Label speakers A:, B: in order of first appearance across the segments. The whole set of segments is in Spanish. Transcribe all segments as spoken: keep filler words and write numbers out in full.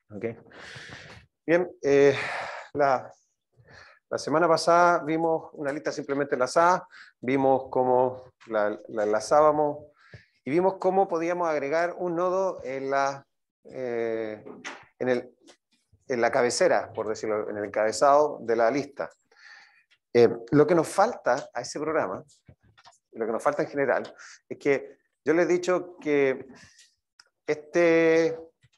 A: Okay. Bien, eh, la, la semana pasada vimos una lista simplemente enlazada, vimos cómo la, la enlazábamos y vimos cómo podíamos agregar un nodo en la, eh, en, el, en la cabecera, por decirlo, en el encabezado de la lista. Eh, lo que nos falta a ese programa, lo que nos falta en general, es que yo les he dicho que este...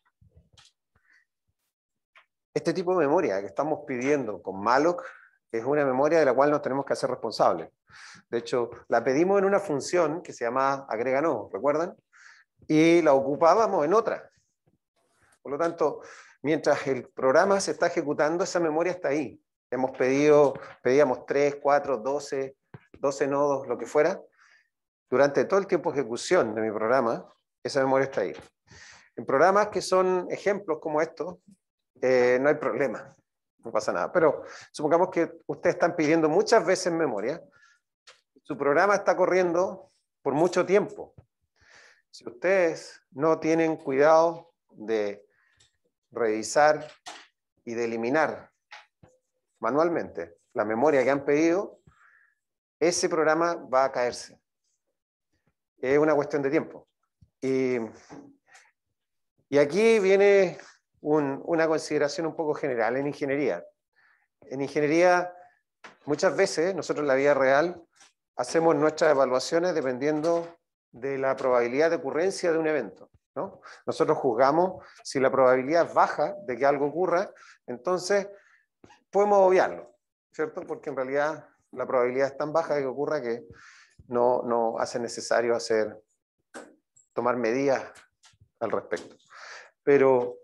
A: Este tipo de memoria que estamos pidiendo con malloc es una memoria de la cual nos tenemos que hacer responsables. De hecho, la pedimos en una función que se llama agrega nodo, ¿recuerdan? Y la ocupábamos en otra. Por lo tanto, mientras el programa se está ejecutando, esa memoria está ahí. Hemos pedido, pedíamos tres, cuatro, doce, doce nodos, lo que fuera. Durante todo el tiempo de ejecución de mi programa, esa memoria está ahí. En programas que son ejemplos como estos, Eh, no hay problema, no pasa nada. Pero supongamos que ustedes están pidiendo muchas veces memoria, su programa está corriendo por mucho tiempo. Si ustedes no tienen cuidado de revisar y de eliminar manualmente la memoria que han pedido, ese programa va a caerse. Es una cuestión de tiempo. Y, y aquí viene Un, una consideración un poco general en ingeniería. En ingeniería, muchas veces, nosotros en la vida real, hacemos nuestras evaluaciones dependiendo de la probabilidad de ocurrencia de un evento, ¿no? Nosotros juzgamos si la probabilidad es baja de que algo ocurra, entonces podemos obviarlo, ¿cierto? Porque en realidad la probabilidad es tan baja de que ocurra que no, no hace necesario hacer, tomar medidas al respecto. Pero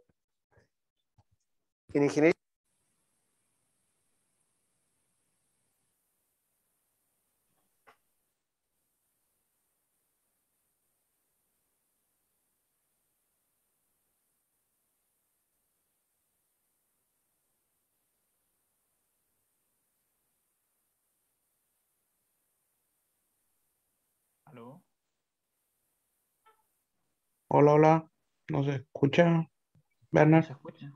A: en ingeniería,
B: ¿Aló?
C: Hola, hola, ¿no se escucha,
B: ¿No se
C: Bernard?
B: escucha?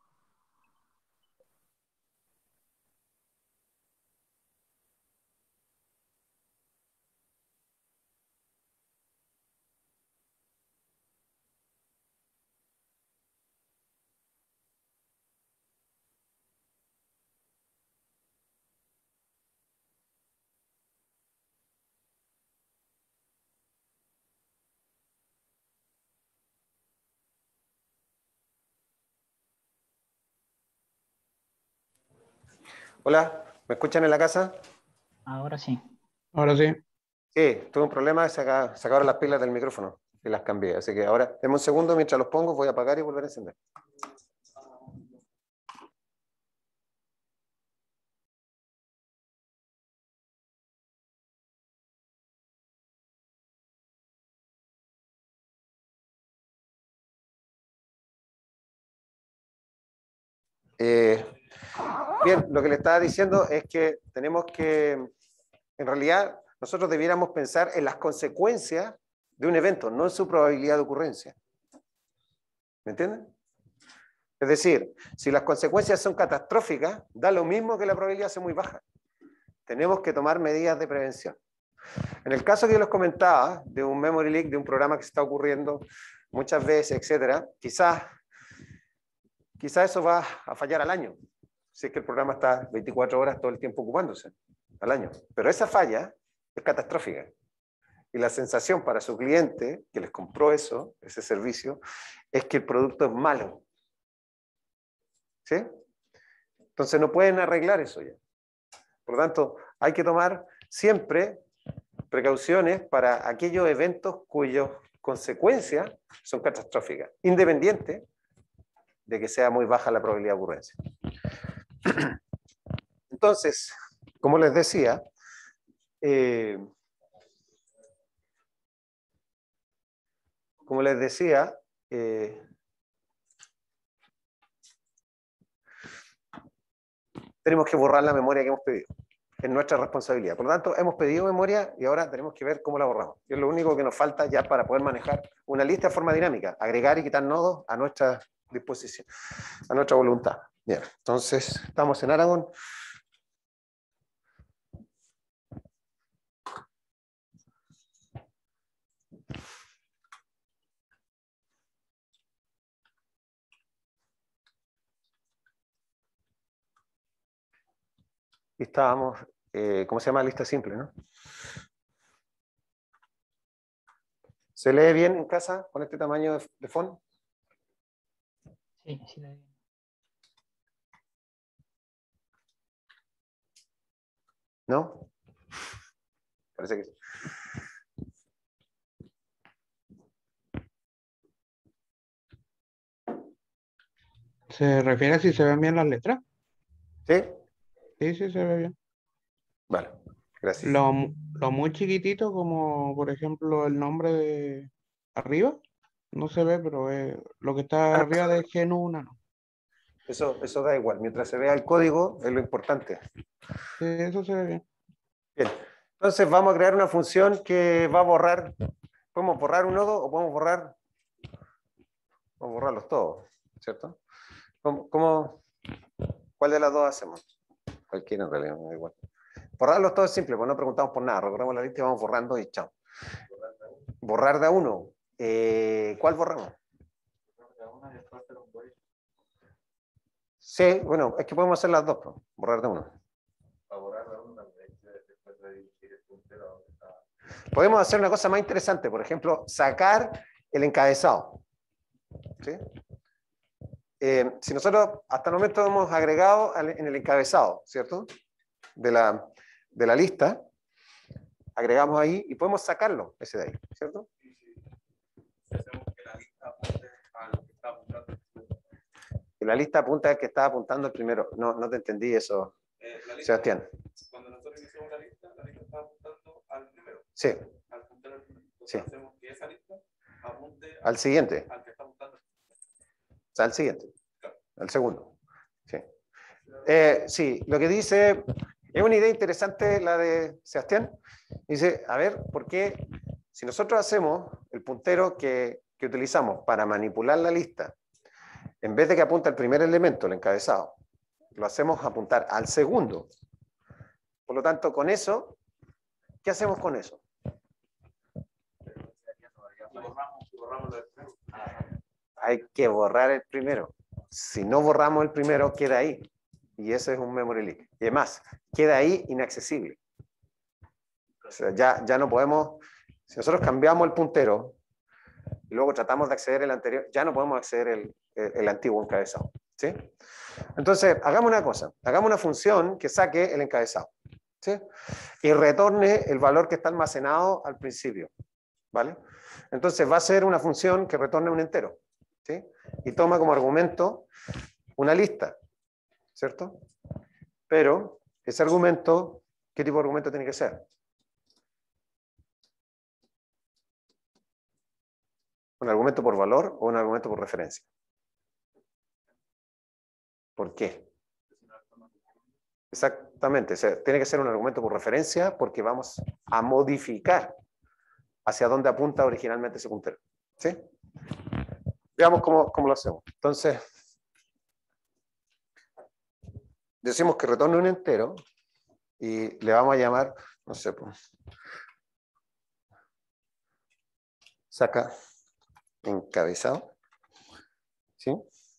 A: hola, ¿me escuchan en la casa?
B: Ahora sí.
C: Ahora sí.
A: Sí, tuve un problema, se aca- se acabaron las pilas del micrófono y las cambié. Así que ahora, denme un segundo, mientras los pongo, voy a apagar y volver a encender. Eh, bien, lo que le estaba diciendo es que tenemos que, en realidad, nosotros debiéramos pensar en las consecuencias de un evento, no en su probabilidad de ocurrencia. ¿Me entienden? Es decir, si las consecuencias son catastróficas, da lo mismo que la probabilidad sea muy baja. Tenemos que tomar medidas de prevención. En el caso que yo les comentaba, de un memory leak, de un programa que se está ocurriendo muchas veces, etcétera, quizás quizás eso va a fallar al año, si es que el programa está veinticuatro horas todo el tiempo ocupándose, al año. Pero esa falla es catastrófica. Y la sensación para su cliente, que les compró eso, ese servicio, es que el producto es malo. ¿Sí? Entonces no pueden arreglar eso ya. Por lo tanto, hay que tomar siempre precauciones para aquellos eventos cuyas consecuencias son catastróficas, independiente de que sea muy baja la probabilidad de ocurrencia. Entonces, como les decía, eh, como les decía, eh, tenemos que borrar la memoria que hemos pedido. Es nuestra responsabilidad. Por lo tanto, hemos pedido memoria y ahora tenemos que ver cómo la borramos. Y es lo único que nos falta ya para poder manejar una lista de forma dinámica, agregar y quitar nodos a nuestra, disposición, a nuestra voluntad. Bien, entonces estamos en Aragón. Y estábamos, eh, ¿cómo se llama? Lista simple, ¿no? ¿Se lee bien en casa con este tamaño de, de font?
B: Sí, sí, le digo.
A: ¿No? Parece que sí.
C: ¿Se refiere a si se ven bien las letras?
A: ¿Sí?
C: Sí, sí, se ve bien.
A: Vale, gracias.
C: Lo, mu- lo muy chiquitito, como por ejemplo el nombre de arriba, no se ve, pero eh, lo que está arriba de Gen uno, no.
A: Eso, eso da igual. Mientras se vea el código, es lo importante.
C: Sí, eso se ve bien.
A: Bien. Entonces vamos a crear una función que va a borrar. Podemos borrar un nodo o podemos borrar. Vamos a borrarlos todos, ¿cierto? ¿Cómo, cómo- cuál de las dos hacemos? Cualquiera en realidad, me da igual. Borrarlos todos es simple, pues no preguntamos por nada. Recorremos la lista y vamos borrando y chao. Borrar de a uno. Eh, ¿Cuál borramos? Sí, bueno, es que podemos hacer las dos, pues, borrar de uno. Podemos hacer una cosa más interesante, por ejemplo, sacar el encabezado. ¿Sí? Eh, si nosotros hasta el momento hemos agregado en el encabezado, ¿cierto? De la, de la lista, agregamos ahí y podemos sacarlo, ese de ahí, ¿cierto? Y la lista apunta al que estaba apuntando el primero. No, no te entendí eso, eh, lista, Sebastián. Cuando nosotros iniciamos la lista, la lista está apuntando al primero. Sí. Al puntero al primero. Entonces sí. Hacemos que esa lista apunte al, al siguiente. Al que está apuntando. O sea, al siguiente. Claro. Al segundo. Sí. Eh, sí, lo que dice, es una idea interesante la de Sebastián. Dice, a ver, ¿por qué si nosotros hacemos el puntero que, que utilizamos para manipular la lista, en vez de que apunte al primer elemento, el encabezado, lo hacemos apuntar al segundo? Por lo tanto, con eso, ¿qué hacemos con eso? Hay que borrar el primero. Si no borramos el primero, queda ahí. Y ese es un memory leak. Y además, queda ahí inaccesible. O sea, ya, ya no podemos, si nosotros cambiamos el puntero y luego tratamos de acceder al anterior, ya no podemos acceder el, el, el antiguo encabezado. ¿Sí? Entonces, hagamos una cosa, hagamos una función que saque el encabezado, ¿sí? Y retorne el valor que está almacenado al principio, ¿vale? Entonces va a ser una función que retorne un entero, ¿sí? Y toma como argumento una lista, ¿cierto? Pero ese argumento, ¿qué tipo de argumento tiene que ser? ¿Un argumento por valor o un argumento por referencia? ¿Por qué? Exactamente, o sea, tiene que ser un argumento por referencia porque vamos a modificar hacia dónde apunta originalmente ese puntero. ¿Sí? Veamos cómo, cómo lo hacemos. Entonces, decimos que retorne un entero y le vamos a llamar, no sé, pues, saca encabezado. ¿Sí?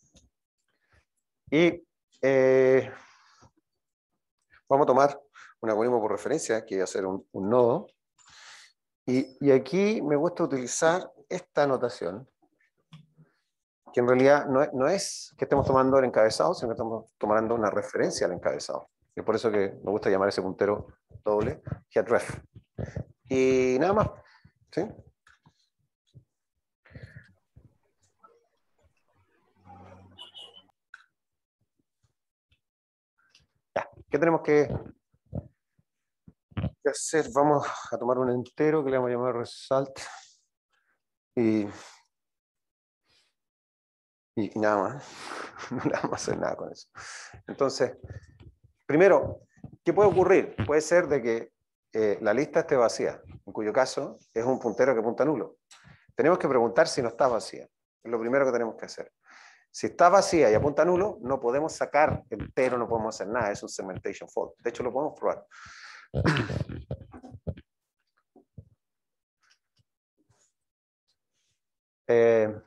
A: Y eh, vamos a tomar un algoritmo por referencia, que va a ser un, un nodo. Y, y aquí me gusta utilizar esta notación, que en realidad no es, no es que estemos tomando el encabezado, sino que estamos tomando una referencia al encabezado. Y es por eso que me gusta llamar ese puntero doble getRef. Y nada más. ¿Sí? Ya. ¿Qué tenemos que, que hacer? Vamos a tomar un entero que le vamos a llamar result. Y, y nada más. No le vamos a hacer nada con eso. Entonces, primero, ¿qué puede ocurrir? Puede ser de que eh, la lista esté vacía, en cuyo caso es un puntero que apunta nulo. Tenemos que preguntar si no está vacía. Es lo primero que tenemos que hacer. Si está vacía y apunta a nulo, no podemos sacar entero, no podemos hacer nada, es un segmentation fault. De hecho, lo podemos probar. Eh,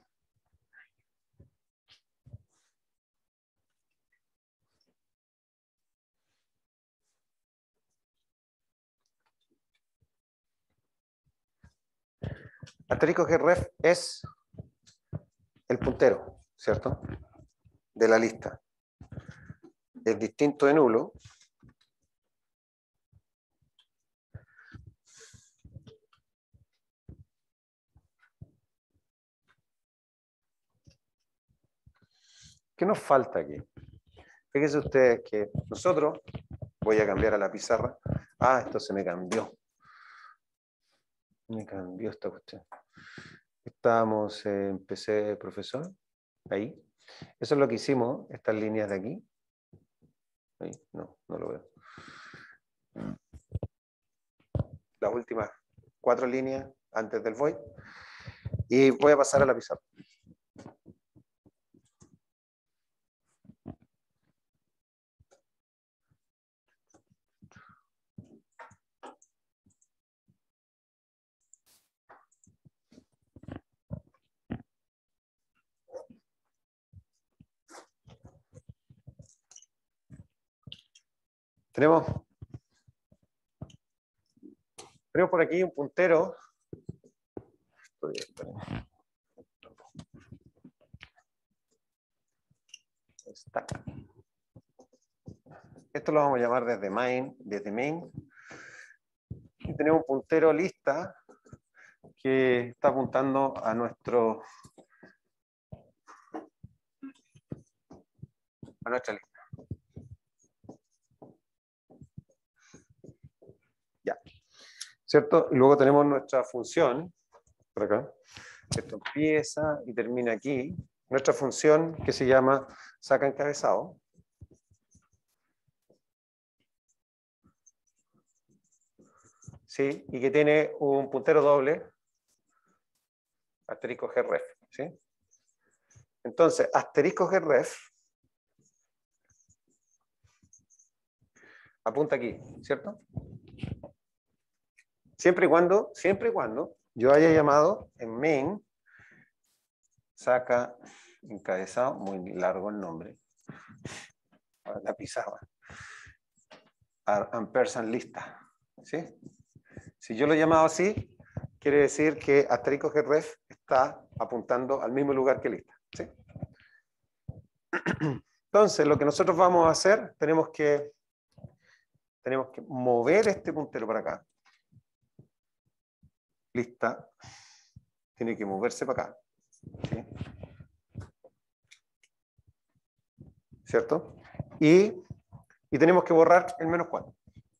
A: asterisco gref es el puntero, ¿cierto? De la lista. Es distinto de nulo. ¿Qué nos falta aquí? Fíjense ustedes que nosotros, voy a cambiar a la pizarra. Ah, esto se me cambió. Me cambió esta cuestión. Estábamos en P C profesor. Ahí. Eso es lo que hicimos, estas líneas de aquí. Ahí. No, no lo veo. Las últimas cuatro líneas antes del void. Y voy a pasar a la pizarra. Tenemos, tenemos por aquí un puntero. Está. Esto lo vamos a llamar desde main, desde main. Y tenemos un puntero lista que está apuntando a nuestro a nuestra lista. Ya. ¿Cierto? Y luego tenemos nuestra función, por acá. Esto empieza y termina aquí. Nuestra función que se llama saca encabezado. ¿Sí? Y que tiene un puntero doble, asterisco gref. ¿Sí? Entonces, asterisco gref apunta aquí, ¿cierto? Siempre y cuando, siempre y cuando yo haya llamado en main, saca encabezado, muy largo el nombre, la pizarra, ampersand lista, ¿sí? Si yo lo he llamado así, quiere decir que asterisco gref está apuntando al mismo lugar que lista, ¿sí? Entonces, lo que nosotros vamos a hacer, tenemos que, tenemos que mover este puntero para acá. Lista tiene que moverse para acá, ¿sí? ¿Cierto? Y, y tenemos que borrar el menos cuatro.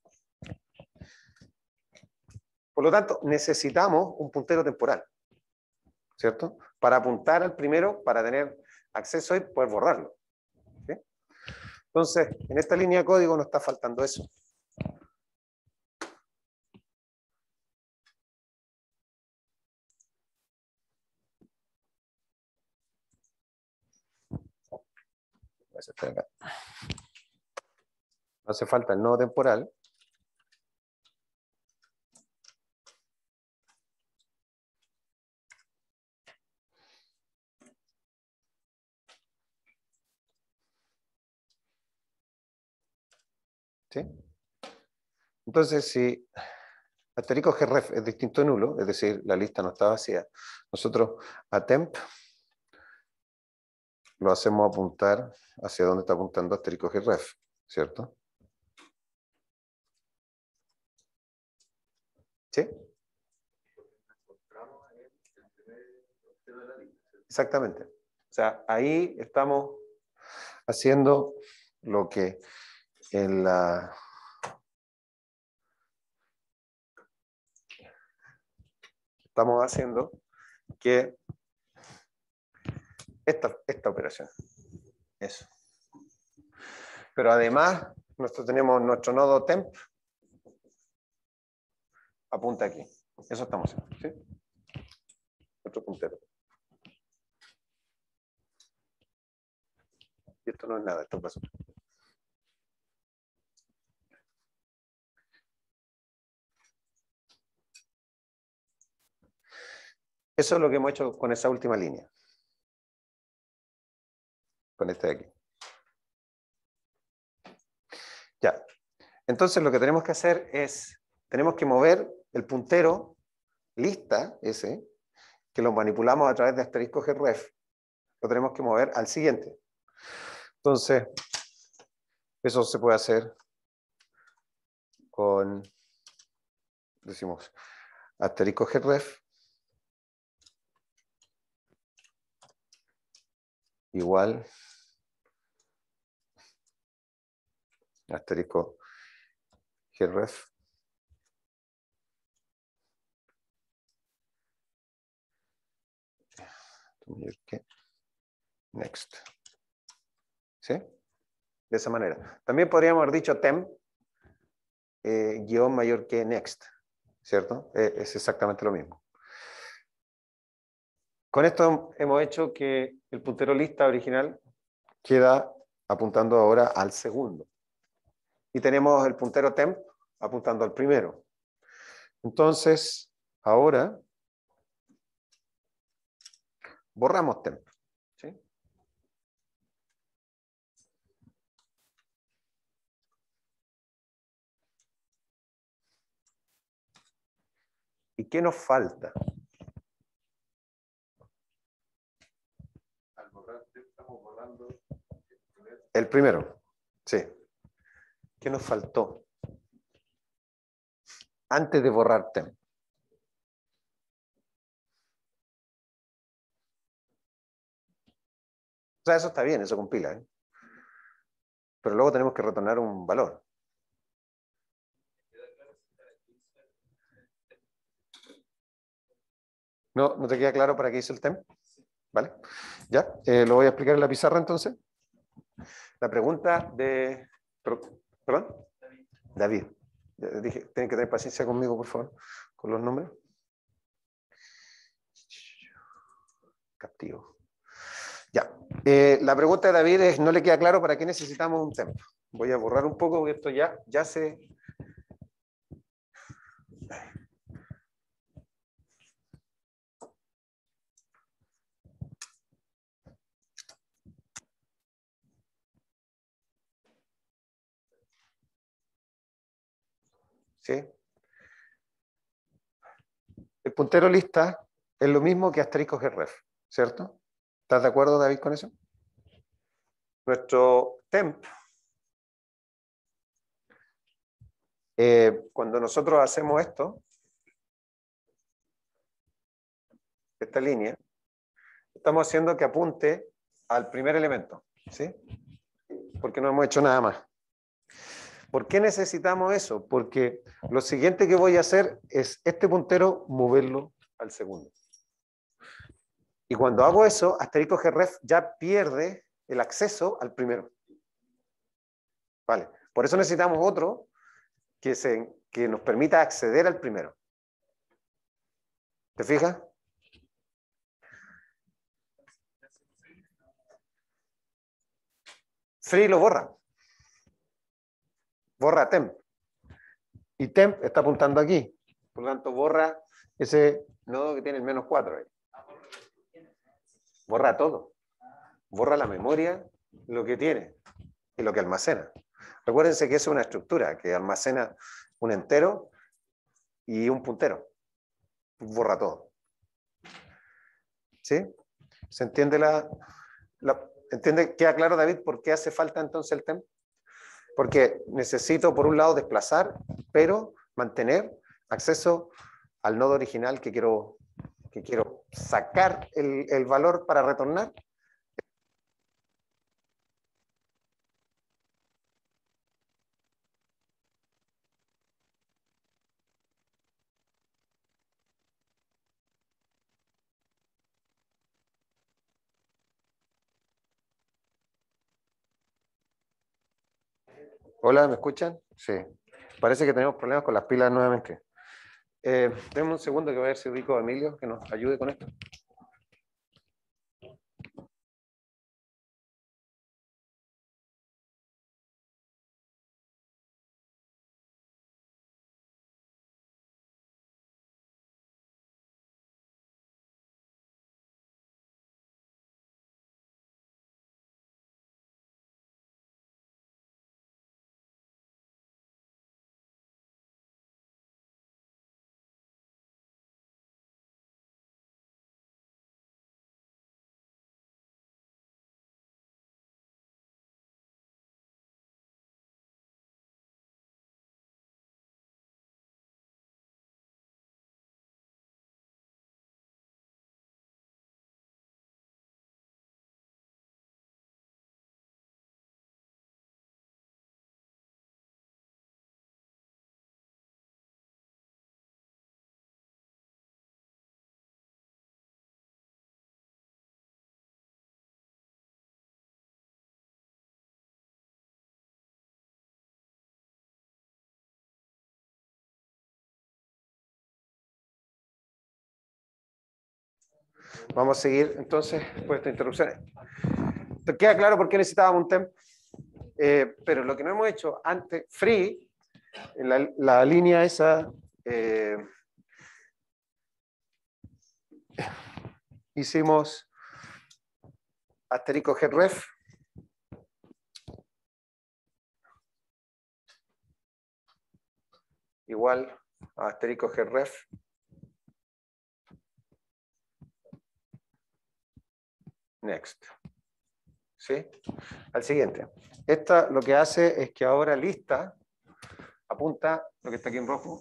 A: Por lo tanto, necesitamos un puntero temporal, ¿cierto? Para apuntar al primero, para tener acceso y poder borrarlo, ¿sí? Entonces, en esta línea de código nos está faltando eso. No hace falta el nodo temporal. ¿Sí? Entonces, si asterisco gref es distinto de nulo, es decir, la lista no está vacía, nosotros a temp lo hacemos apuntar hacia donde está apuntando asterisco gref, ¿cierto? ¿Sí? Exactamente. O sea, ahí estamos haciendo lo que en la... Estamos haciendo que esta, esta operación. Eso. Pero además, nosotros tenemos nuestro nodo temp apunta aquí. Eso estamos haciendo, ¿sí? Otro puntero. Y esto no es nada, esto pasó. Eso es lo que hemos hecho con esa última línea. Con este de aquí. Ya. Entonces lo que tenemos que hacer es, tenemos que mover el puntero lista, ese, que lo manipulamos a través de asterisco gref, lo tenemos que mover al siguiente. Entonces, eso se puede hacer con, decimos, asterisco gref igual asterisco gref next. ¿Sí? De esa manera. También podríamos haber dicho temp eh, guión mayor que next, ¿cierto? Eh, es exactamente lo mismo. Con esto hemos hecho que el puntero lista original queda apuntando ahora al segundo. Y tenemos el puntero temp apuntando al primero. Entonces, ahora borramos temp. ¿Sí? ¿Y qué nos falta? Al borrar temp estamos borrando el primero. Sí. ¿Qué nos faltó? Antes de borrar temp. O sea, eso está bien, eso compila, ¿eh? Pero luego tenemos que retornar un valor. ¿No, no te queda claro para qué hice el temp? ¿Vale? Ya, eh, lo voy a explicar en la pizarra entonces. La pregunta de... ¿Perdón? David. Dije, tienen que tener paciencia conmigo, por favor, con los nombres. Captivo. Ya. Eh, la pregunta de David es, no le queda claro para qué necesitamos un temp. Voy a borrar un poco, porque esto ya, ya se... ¿Sí? El puntero lista es lo mismo que asterisco gref, ¿cierto? ¿Estás de acuerdo, David, con eso? Nuestro temp, eh, cuando nosotros hacemos esto, esta línea, estamos haciendo que apunte al primer elemento, ¿sí? Porque no hemos hecho nada más. ¿Por qué necesitamos eso? Porque lo siguiente que voy a hacer es este puntero moverlo al segundo. Y cuando hago eso, asterisco gref ya pierde el acceso al primero. Vale. Por eso necesitamos otro que, se, que nos permita acceder al primero. ¿Te fijas? Free lo borra. Borra temp. Y temp está apuntando aquí. Por lo tanto, borra ese nodo que tiene el menos cuatro ahí. Borra todo. Borra la memoria, lo que tiene y lo que almacena. Recuérdense que es una estructura que almacena un entero y un puntero. Borra todo. ¿Sí? ¿Se entiende la, la entiende? ¿Queda claro, David, por qué hace falta entonces el temp? Porque necesito, por un lado, desplazar, pero mantener acceso al nodo original que quiero, que quiero sacar el, el valor para retornar. Hola, ¿me escuchan? Sí. Parece que tenemos problemas con las pilas nuevamente. Eh, denme un segundo que voy a ver si ubico a Emilio que nos ayude con esto. Vamos a seguir entonces por esta interrupción. ¿Te queda claro por qué necesitábamos un temp? Eh, pero lo que no hemos hecho antes, free, en la, la línea esa, eh, hicimos asterisco headref. Igual a asterisco headref. Next. ¿Sí? Al siguiente. Esta lo que hace es que ahora lista apunta, lo que está aquí en rojo,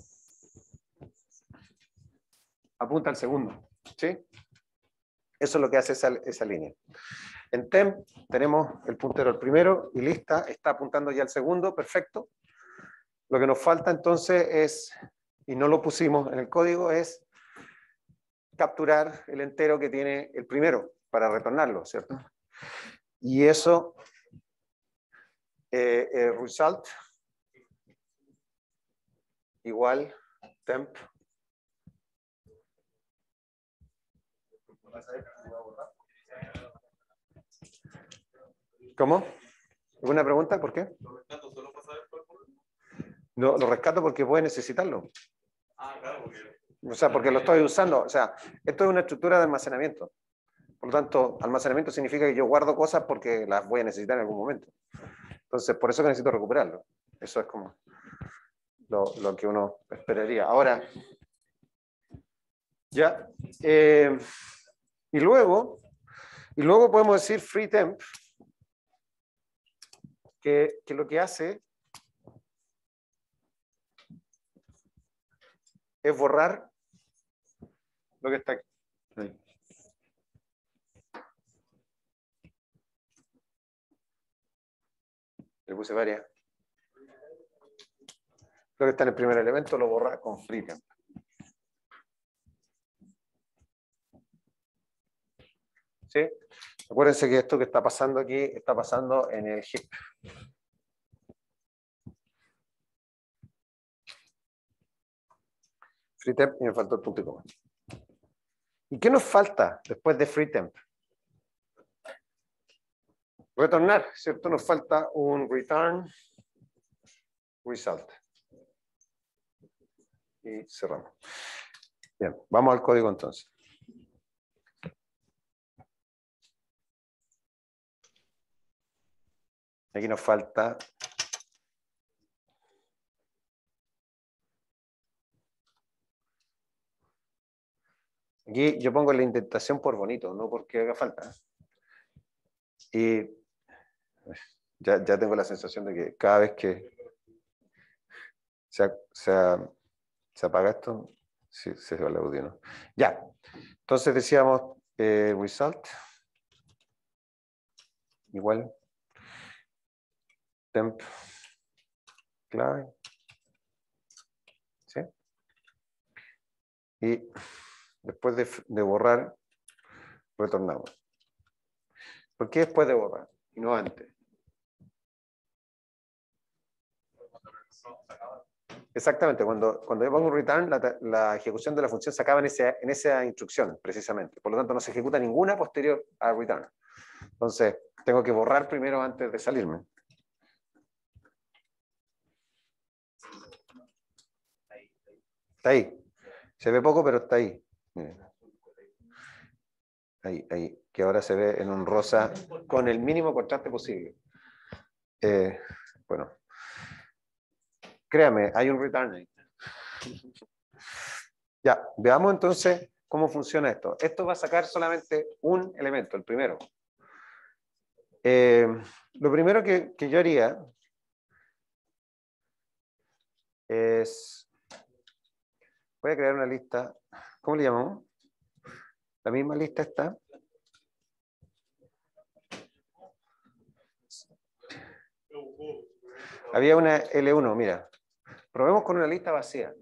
A: apunta al segundo. ¿Sí? Eso es lo que hace esa, esa línea. En temp tenemos el puntero al primero y lista está apuntando ya al segundo, perfecto. Lo que nos falta entonces es, y no lo pusimos en el código, es capturar el entero que tiene el primero para retornarlo, ¿cierto? Y eso, eh, eh, result igual temp. ¿Cómo? ¿Alguna pregunta? ¿Por qué? No, lo rescato porque puede necesitarlo. O sea, porque lo estoy usando. O sea, esto es una estructura de almacenamiento. Por lo tanto, almacenamiento significa que yo guardo cosas porque las voy a necesitar en algún momento. Entonces, por eso que necesito recuperarlo. Eso es como lo, lo que uno esperaría. Ahora, ya. Eh, y luego, y luego podemos decir free temp, que, que lo que hace es borrar lo que está aquí. Ahí. Le puse varias. Lo que está en el primer elemento lo borra con free temp. ¿Sí? Acuérdense que esto que está pasando aquí está pasando en el heap. Free temp y me faltó el punto y coma. ¿Y qué nos falta después de free temp? Retornar, ¿cierto? Nos falta un return result. Y cerramos. Bien, vamos al código entonces. Aquí nos falta aquí yo pongo la indentación por bonito, no porque haga falta. Y ya, ya tengo la sensación de que cada vez que se, se, se apaga esto, sí, se va el audio, ¿no? Ya, entonces decíamos eh, result igual temp clave, ¿sí? Y después de, de borrar, retornamos. ¿Por qué después de borrar y no antes? Exactamente, cuando, cuando yo pongo un return, la, la ejecución de la función se acaba en, ese, en esa instrucción, precisamente. Por lo tanto, no se ejecuta ninguna posterior a return. Entonces, tengo que borrar primero antes de salirme. Está ahí. Se ve poco, pero está ahí. Miren. Ahí, ahí. Que ahora se ve en un rosa con el mínimo contraste posible. Eh, bueno. Créame, hay un return ahí. Ya, veamos entonces cómo funciona esto. Esto va a sacar solamente un elemento, el primero. Eh, lo primero que, que yo haría es, voy a crear una lista, ¿cómo le llamamos? La misma lista está. Había una L uno, mira. Probemos con una lista vacía.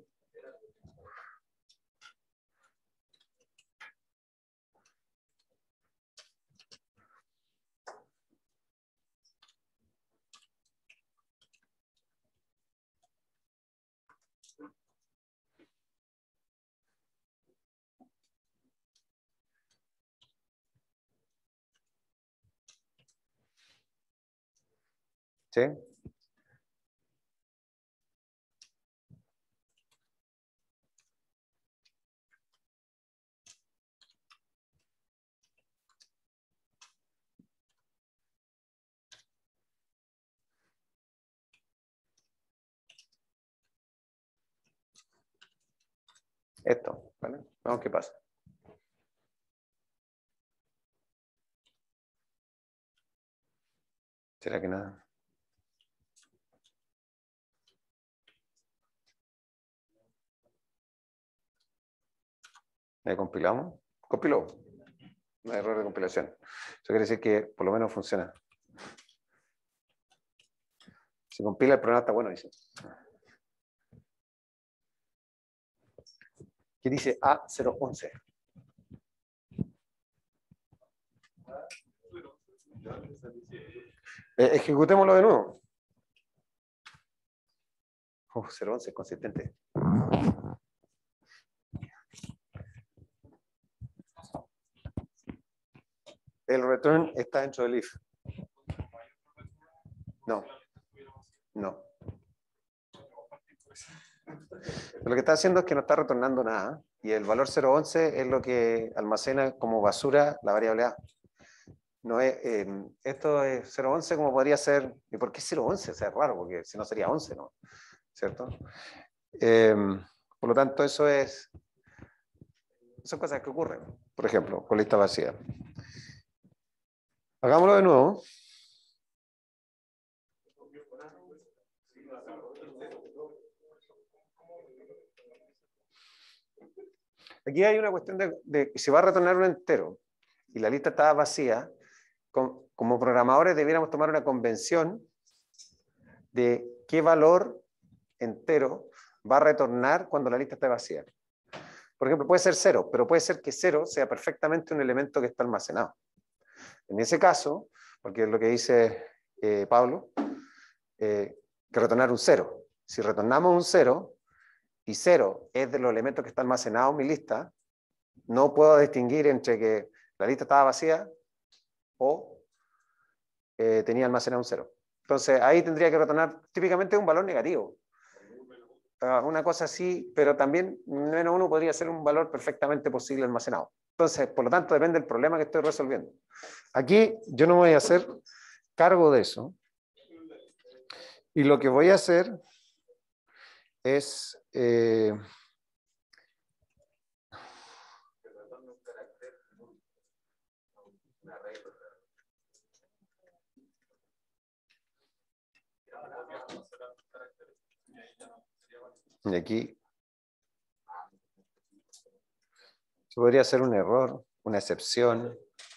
A: ¿Sí? Esto, ¿vale? Vamos, ¿qué pasa? ¿Será que nada? ¿Le compilamos? Compiló. No hay error de compilación. Eso quiere decir que por lo menos funciona. Si compila el programa está bueno, dice. ¿Qué dice A cero once? Eh, ejecutémoslo de nuevo. Oh, cero once es consistente. El return está dentro del if. No. No. Lo que está haciendo es que no está retornando nada. Y el valor cero once es lo que almacena como basura la variable A. No es, eh, esto es cero once como podría ser. ¿Y por qué cero once? O sea, es raro, porque si no sería once, ¿no? ¿Cierto? Eh, por lo tanto, eso es. Son cosas que ocurren. Por ejemplo, con lista vacía. Hagámoslo de nuevo. Aquí hay una cuestión de, de que si va a retornar un entero y la lista está vacía, con, como programadores debiéramos tomar una convención de qué valor entero va a retornar cuando la lista esté vacía. Por ejemplo, puede ser cero, pero puede ser que cero sea perfectamente un elemento que está almacenado. En ese caso, porque es lo que dice eh, Pablo, eh, que retornar un cero. Si retornamos un cero y cero es de los elementos que está almacenado en mi lista, no puedo distinguir entre que la lista estaba vacía o eh, tenía almacenado un cero. Entonces ahí tendría que retornar típicamente un valor negativo. Uh, una cosa así, pero también menos uno podría ser un valor perfectamente posible almacenado. Entonces, por lo tanto, depende del problema que estoy resolviendo. Aquí yo no voy a hacer cargo de eso. Y lo que voy a hacer es... Eh, y aquí se podría hacer un error, una excepción.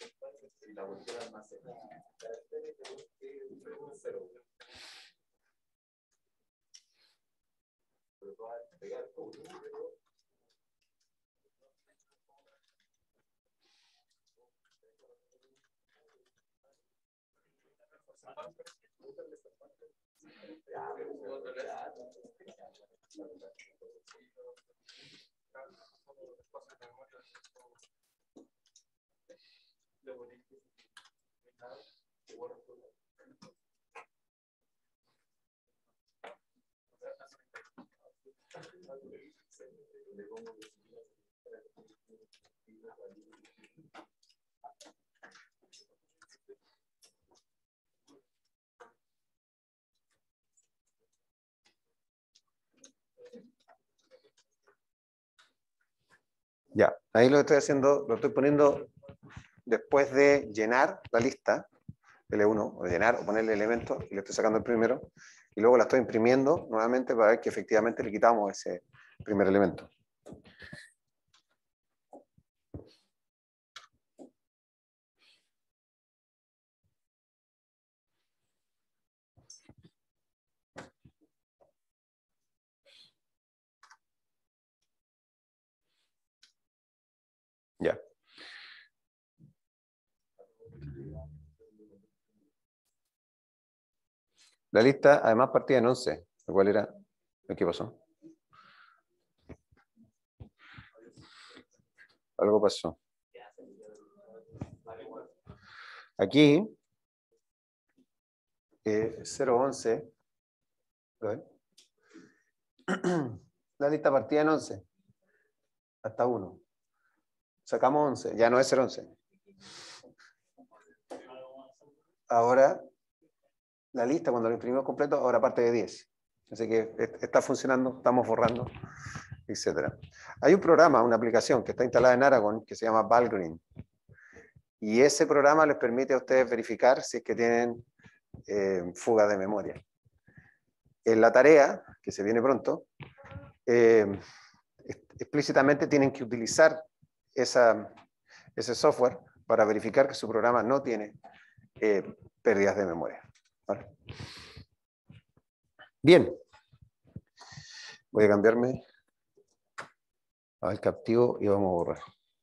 A: Ya, ahí lo estoy haciendo, lo estoy poniendo después de llenar la lista, L uno, o llenar o ponerle elementos, y le estoy sacando el primero, y luego la estoy imprimiendo nuevamente para ver que efectivamente le quitamos ese primer elemento. Ya. La lista además partía en once, lo cual era... ¿Qué pasó? Algo pasó. Aquí eh, cero once. La lista partía en once. Hasta uno. Sacamos once. Ya no es cero once. Ahora, la lista, cuando lo imprimimos completo, ahora parte de diez. Así que está funcionando, estamos borrando, etcétera. Hay un programa, una aplicación que está instalada en Aragon que se llama Valgrind. Y ese programa les permite a ustedes verificar si es que tienen eh, fuga de memoria. En la tarea, que se viene pronto, eh, explícitamente tienen que utilizar esa, ese software para verificar que su programa no tiene eh, pérdidas de memoria. ¿Vale? Bien. Voy a cambiarme al captivo y vamos a borrar.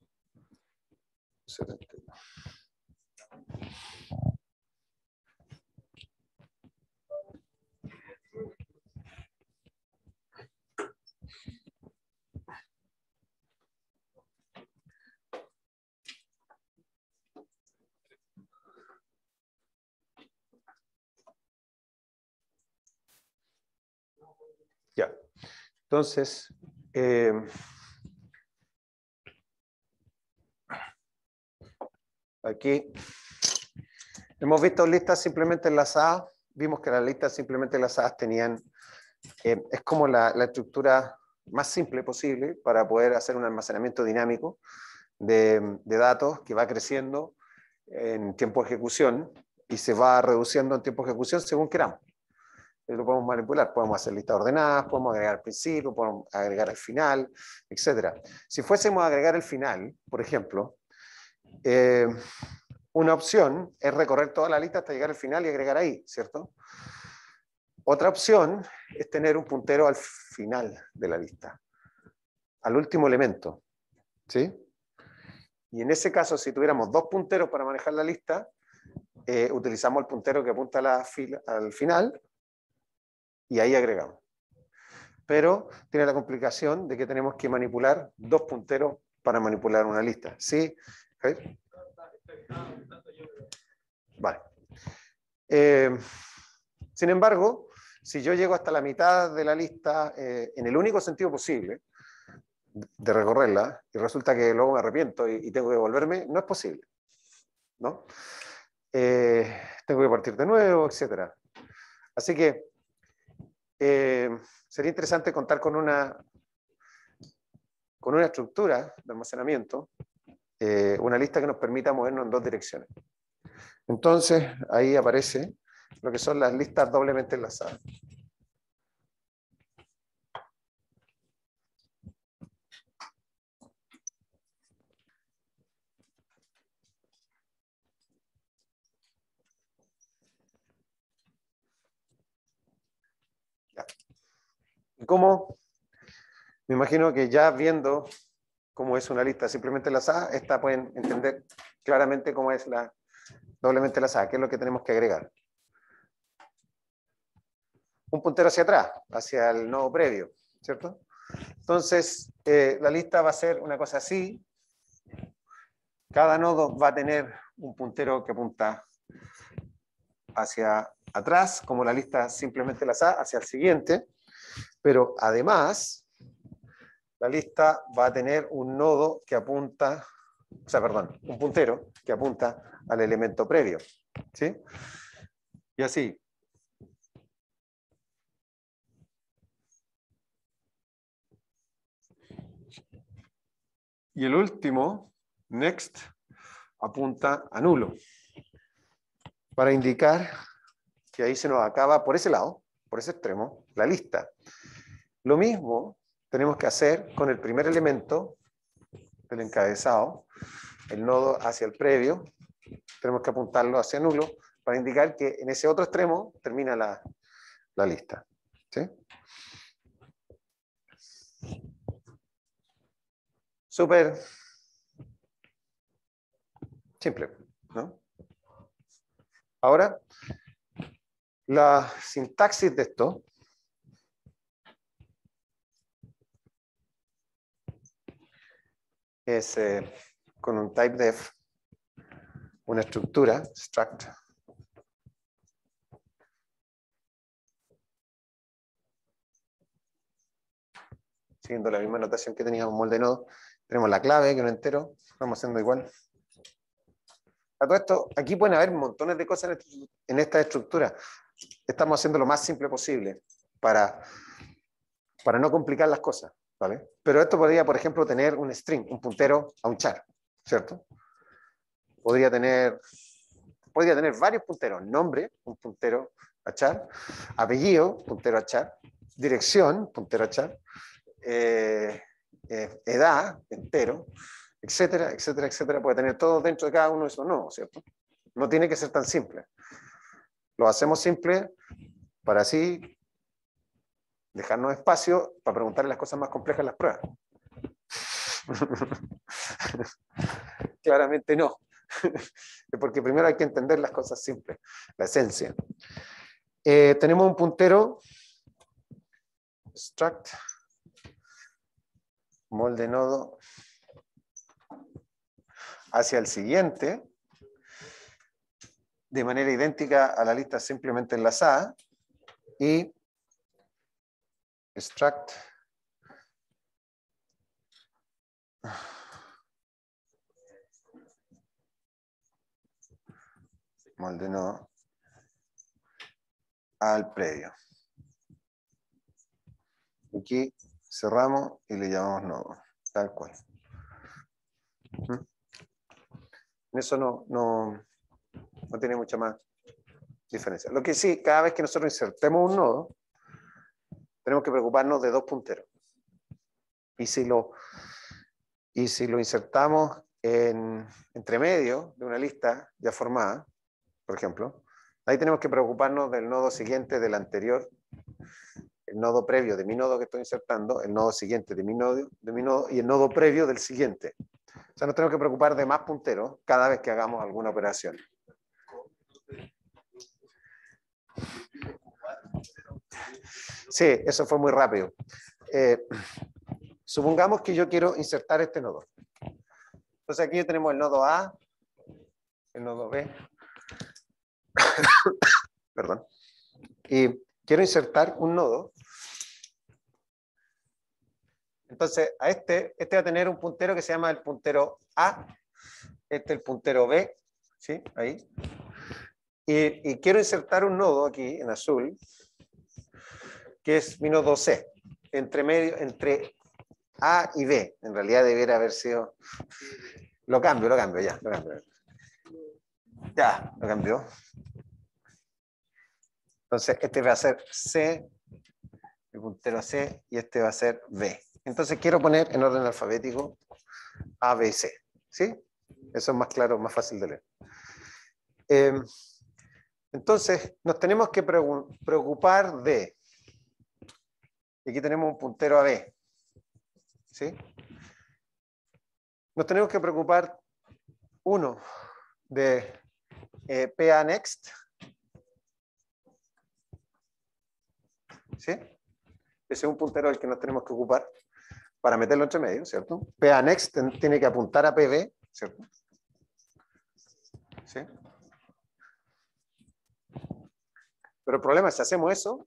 A: Ya. Entonces, eh, aquí hemos visto listas simplemente enlazadas. Vimos que las listas simplemente enlazadas tenían, eh, es como la, la estructura más simple posible para poder hacer un almacenamiento dinámico de, de datos que va creciendo en tiempo de ejecución y se va reduciendo en tiempo de ejecución según queramos. Lo podemos manipular, podemos hacer listas ordenadas, podemos agregar al principio, podemos agregar al final, etcétera. Si fuésemos a agregar el final, por ejemplo, eh, una opción es recorrer toda la lista hasta llegar al final y agregar ahí, ¿cierto? Otra opción es tener un puntero al final de la lista, al último elemento, ¿sí? Y en ese caso, si tuviéramos dos punteros para manejar la lista, eh, utilizamos el puntero que apunta a la fila, al final y ahí agregamos. Pero tiene la complicación de que tenemos que manipular dos punteros para manipular una lista. ¿Sí? ¿Okay? Vale. Eh, sin embargo, si yo llego hasta la mitad de la lista eh, en el único sentido posible de recorrerla y resulta que luego me arrepiento y, y tengo que volverme, no es posible, ¿no? Eh, tengo que partir de nuevo, etcétera. Así que eh, sería interesante contar con una, con una estructura de almacenamiento, eh, una lista que nos permita movernos en dos direcciones. Entonces, ahí aparece lo que son las listas doblemente enlazadas. Ya. ¿Y cómo? Me imagino que ya viendo cómo es una lista simplemente enlazada, esta pueden entender claramente cómo es la doblemente enlazada, qué es lo que tenemos que agregar. Un puntero hacia atrás, hacia el nodo previo, ¿cierto? Entonces, eh, la lista va a ser una cosa así. Cada nodo va a tener un puntero que apunta hacia atrás, como la lista simplemente enlazada, hacia el siguiente. Pero además, la lista va a tener un nodo que apunta, o sea, perdón, un puntero que apunta al elemento previo. ¿Sí? Y así. Y el último, next, apunta a nulo, para indicar que ahí se nos acaba por ese lado, por ese extremo, la lista. Lo mismo tenemos que hacer con el primer elemento del encabezado, el nodo hacia el previo, tenemos que apuntarlo hacia nulo para indicar que en ese otro extremo termina la, la lista. ¿Sí? Súper simple, ¿no? Ahora, la sintaxis de esto es eh, con un typedef, una estructura, struct, siguiendo la misma notación que teníamos molde nodo. Tenemos la clave, que no entero, vamos haciendo igual. A todo esto, aquí pueden haber montones de cosas en esta estructura. Estamos haciendo lo más simple posible para, para no complicar las cosas, ¿vale? Pero esto podría, por ejemplo, tener un string, un puntero a un char, ¿cierto? Podría tener, podría tener varios punteros. Nombre, un puntero a char. Apellido, puntero a char. Dirección, puntero a char. Eh, eh, edad, entero, etcétera, etcétera, etcétera. Puede tener todo dentro de cada uno de esos nodos, ¿cierto? No tiene que ser tan simple. Lo hacemos simple para así dejarnos espacio para preguntarle las cosas más complejas en las pruebas. Claramente no. Porque primero hay que entender las cosas simples, la esencia. Eh, tenemos un puntero struct molde nodo hacia el siguiente de manera idéntica a la lista simplemente enlazada y struct molde nodo al previo. Aquí cerramos y le llamamos nodo, tal cual. ¿Mm? Eso no, no, no tiene mucha más diferencia. Lo que sí, cada vez que nosotros insertemos un nodo, tenemos que preocuparnos de dos punteros. Y si lo, y si lo insertamos en, entre medio de una lista ya formada, por ejemplo, ahí tenemos que preocuparnos del nodo siguiente del anterior, el nodo previo de mi nodo que estoy insertando, el nodo siguiente de mi nodo, de mi nodo y el nodo previo del siguiente. O sea, nos tenemos que preocupar de más punteros cada vez que hagamos alguna operación. Sí, eso fue muy rápido. Eh, supongamos que yo quiero insertar este nodo. Entonces aquí tenemos el nodo A, el nodo B, perdón, y quiero insertar un nodo. Entonces a este, este va a tener un puntero que se llama el puntero A, este el puntero B, ¿sí? Ahí. Y, y quiero insertar un nodo aquí en azul, que es mi nodo C, entre medio, entre A y B. En realidad debiera haber sido... Lo cambio, lo cambio, ya, lo cambio. Ya, lo cambió. Entonces, este va a ser C, el puntero C, y este va a ser B. Entonces, quiero poner en orden alfabético A, B, C. ¿Sí? Eso es más claro, más fácil de leer. Eh, entonces, nos tenemos que preocupar de... Aquí tenemos un puntero a B. ¿Sí? Nos tenemos que preocupar, uno, de eh, P A next. ¿Sí? Ese es un puntero al que nos tenemos que ocupar para meterlo entre medio, ¿cierto? P A next tiene que apuntar a P B, ¿cierto? ¿Sí? Pero el problema es, si hacemos eso,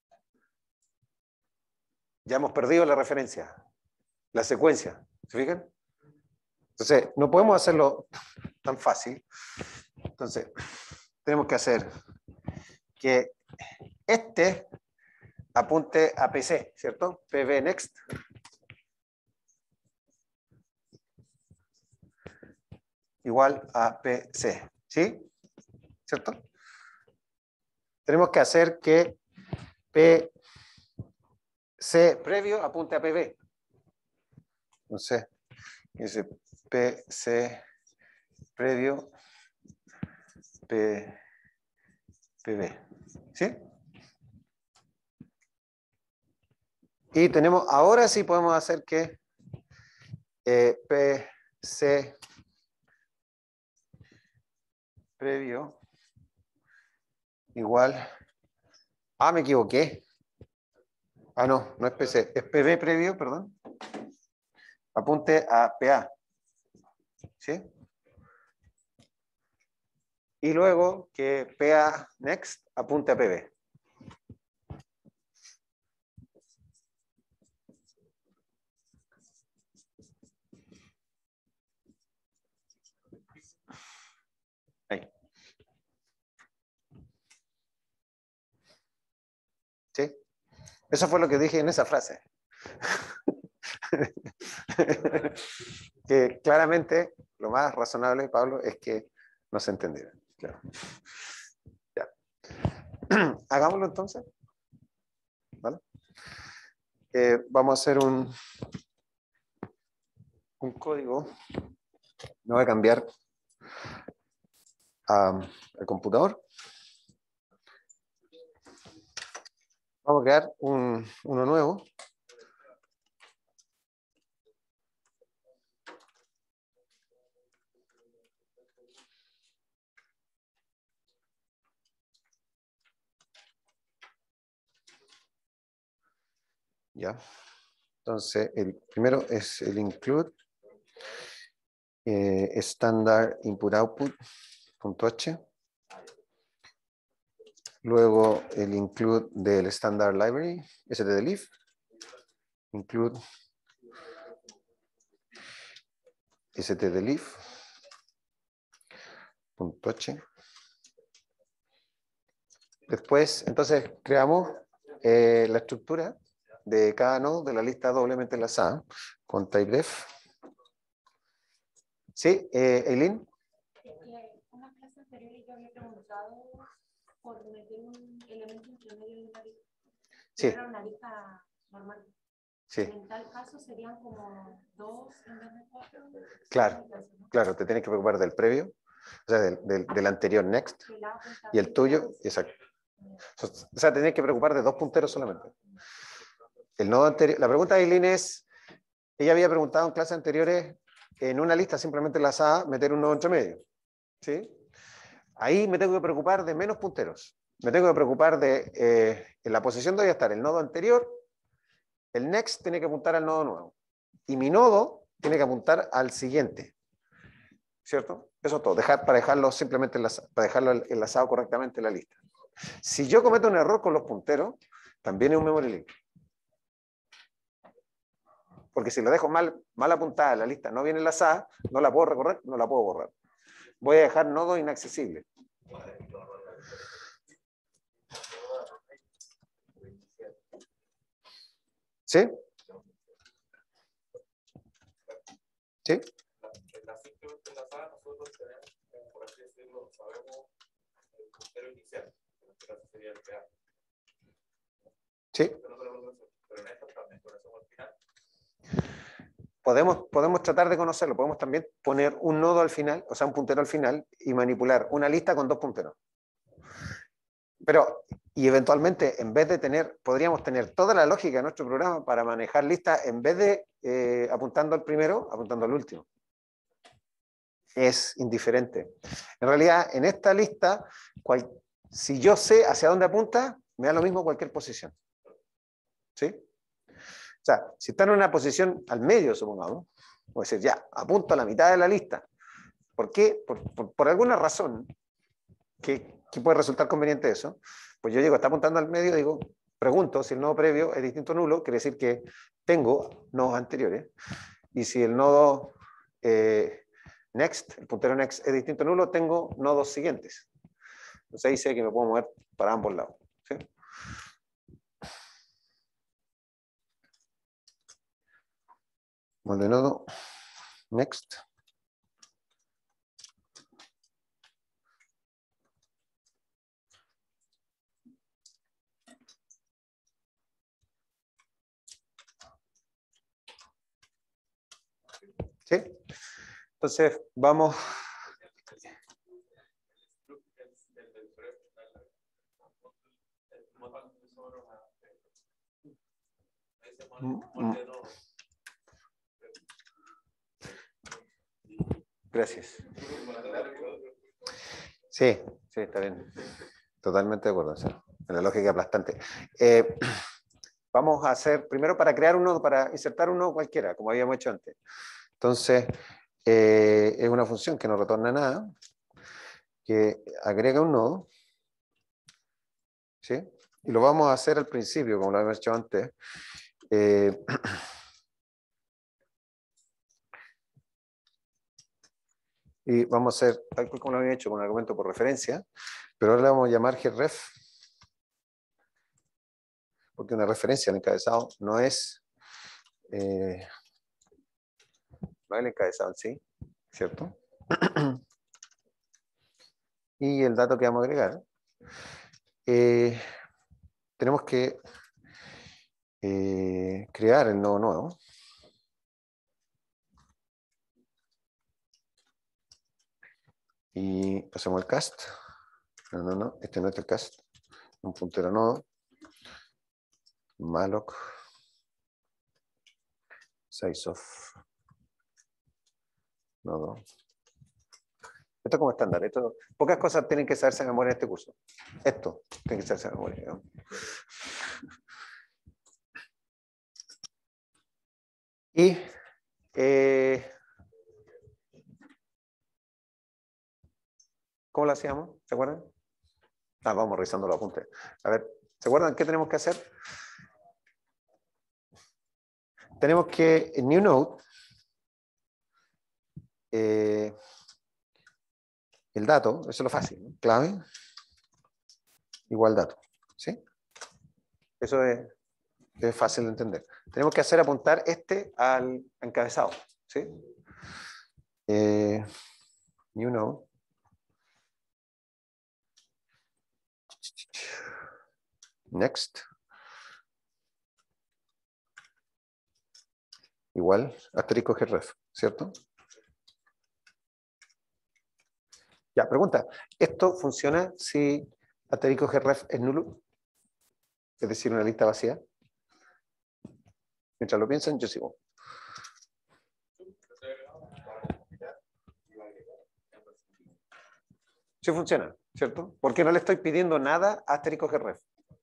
A: ya hemos perdido la referencia, la secuencia, ¿se fijan? Entonces, no podemos hacerlo tan fácil. Entonces, tenemos que hacer que este apunte a P C, ¿cierto? P B next. Igual a P C, ¿sí? ¿Cierto? Tenemos que hacer que P C previo apunte a P B. Entonces, dice P C previo P, PB. ¿Sí? Y tenemos, ahora sí podemos hacer que eh, P C previo igual. Ah, me equivoqué. Ah, no, no es P C, es P B previo, perdón. Apunte a P A. ¿Sí? Y luego que P A next apunte a P B. ¿Sí? Eso fue lo que dije en esa frase. Que claramente lo más razonable, Pablo, es que no se entendiera. Claro. Ya. Hagámoslo entonces. ¿Vale? Eh, vamos a hacer un, un código. Me voy a cambiar a, al computador. Vamos a crear un, uno nuevo. Ya. Entonces, el primero es el include eh, standard input output.h. Luego el include del standard library, stdlib. Include stdlib. .h. Después, entonces, creamos eh, la estructura de cada nodo de la lista doblemente enlazada con typedef. ¿Sí, eh, Eileen?
D: Una clase anterior yo había preguntado por meter un elemento intermedio en una lista.
A: Sí.
D: Era una lista normal.
A: Sí.
D: En tal caso serían como dos en vez de cuatro.
A: Claro, claro, te tienes que preocupar del previo, o sea, del, del, del anterior next y el tuyo, exacto. O sea, te tienes que preocupar de dos punteros solamente. El nodo anterior, la pregunta de Eileen es, ella había preguntado en clases anteriores, en una lista simplemente enlazada, meter un nodo entre medio. ¿Sí? Ahí me tengo que preocupar de menos punteros. Me tengo que preocupar de, eh, en la posición donde va a estar el nodo anterior, el next tiene que apuntar al nodo nuevo. Y mi nodo tiene que apuntar al siguiente. ¿Cierto? Eso es todo. Dejar, para dejarlo simplemente enlazado, para dejarlo enlazado correctamente en la lista. Si yo cometo un error con los punteros, también es un memory leak. Porque si lo dejo mal, mal apuntada, la lista no bien enlazada, no la puedo recorrer, no la puedo borrar. Voy a dejar nodos inaccesibles. ¿Sí? ¿Sí?
E: En la simplemente enlazada nosotros tenemos, como por así decirlo, sabemos el puntero inicial, que en este caso sería el real.
A: ¿Sí?
E: Pero en esta también conocemos el final.
A: Podemos, podemos tratar de conocerlo, podemos también poner un nodo al final, o sea, un puntero al final, y manipular una lista con dos punteros. Pero, y eventualmente, en vez de tener, podríamos tener toda la lógica de nuestro programa para manejar listas, en vez de eh, apuntando al primero, apuntando al último. Es indiferente. En realidad, en esta lista, cual, si yo sé hacia dónde apunta, me da lo mismo cualquier posición. ¿Sí? O sea, si está en una posición al medio, supongamos, voy a decir, ya, apunto a la mitad de la lista. ¿Por qué? Por, por, por alguna razón que, que puede resultar conveniente eso, pues yo llego, está apuntando al medio, digo, pregunto si el nodo previo es distinto a nulo, quiere decir que tengo nodos anteriores, y si el nodo eh, next, el puntero next es distinto a nulo, tengo nodos siguientes. Entonces ahí sé que me puedo mover para ambos lados. ¿Sí? Molde nodo next. ¿Sí? Entonces, vamos. Gracias. Sí, sí, está bien. Totalmente de acuerdo, ¿sí? En la lógica aplastante. Eh, vamos a hacer, primero para crear un nodo, para insertar un nodo cualquiera, como habíamos hecho antes. Entonces, eh, es una función que no retorna nada, que agrega un nodo, ¿sí? Y lo vamos a hacer al principio, como lo habíamos hecho antes. Eh, y vamos a hacer tal cual como lo habíamos hecho con un argumento por referencia, pero ahora le vamos a llamar getref. porque una referencia al encabezado no es, eh, no es el encabezado en sí, ¿cierto? Y el dato que vamos a agregar, eh, tenemos que eh, crear el nodo nuevo. Y hacemos el cast. No, no, no, este no es el cast. Un puntero nodo. Malloc. Size of. Nodo. Esto es como estándar. Esto, pocas cosas tienen que saberse de memoria en este curso. Esto tiene que saberse de memoria, ¿no? Y eh, ¿cómo lo hacíamos? ¿Se acuerdan? Ah, vamos revisando los apuntes. A ver, ¿se acuerdan qué tenemos que hacer? Tenemos que en new node eh, el dato, eso es lo fácil, ¿no? Clave igual dato, ¿sí? Eso es, es fácil de entender. Tenemos que hacer apuntar este al encabezado, ¿sí? Eh, new node. Next. Igual asterisco gref, ¿cierto? Ya, pregunta. ¿Esto funciona si asterisco gref es nulo? Es decir, una lista vacía. Mientras lo piensan, yo sigo. Sí funciona, ¿cierto? Porque no le estoy pidiendo nada a asterisco gref.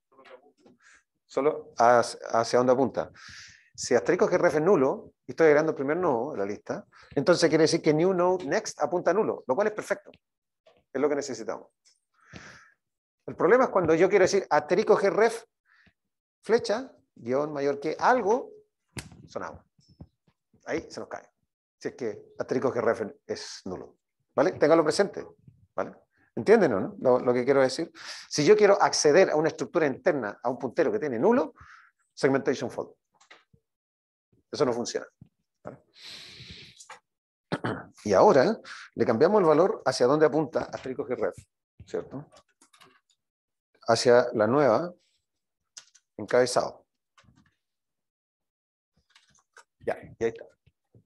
A: Solo hacia dónde apunta. Si asterisco gref es nulo, y estoy agregando el primer nodo en la lista, entonces quiere decir que new node next apunta a nulo, lo cual es perfecto. Es lo que necesitamos. El problema es cuando yo quiero decir asterisco gref flecha, guión mayor que algo, sonamos. Ahí se nos cae. Si es que asterisco gref es nulo. ¿Vale? Téngalo presente. ¿Vale? ¿Entienden o no? Lo, lo que quiero decir. Si yo quiero acceder a una estructura interna, a un puntero que tiene nulo, segmentation fault. Eso no funciona. ¿Vale? Y ahora le cambiamos el valor hacia dónde apunta asterisco gref, ¿cierto? Hacia la nueva encabezado. Ya, y ahí está.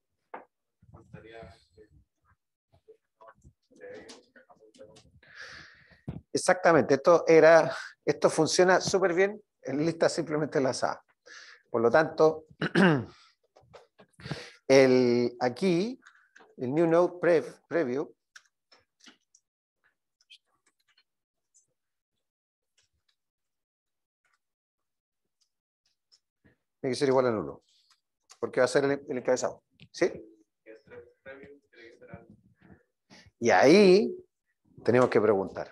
A: Exactamente, esto era, esto funciona súper bien en listas simplemente enlazadas. Por lo tanto, el, aquí, el new node pre, preview, tiene que ser igual a nulo, porque va a ser el, el encabezado. ¿Sí? Y ahí tenemos que preguntar.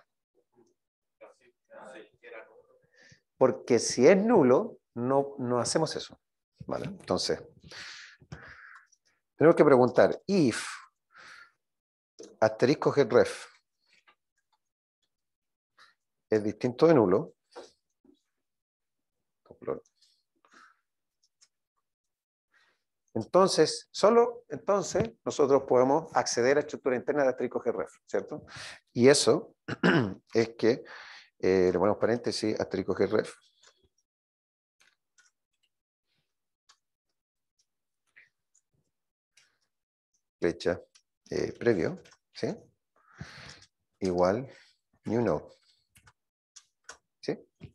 A: Porque si es nulo, no, no hacemos eso. ¿Vale? Entonces, tenemos que preguntar if asterisco gref es distinto de nulo. Entonces, solo entonces nosotros podemos acceder a estructura interna de asterisco gref, ¿cierto? Y eso es que, eh, le ponemos paréntesis, asterisco gref. Flecha eh, previo, ¿sí? Igual new node, ¿sí?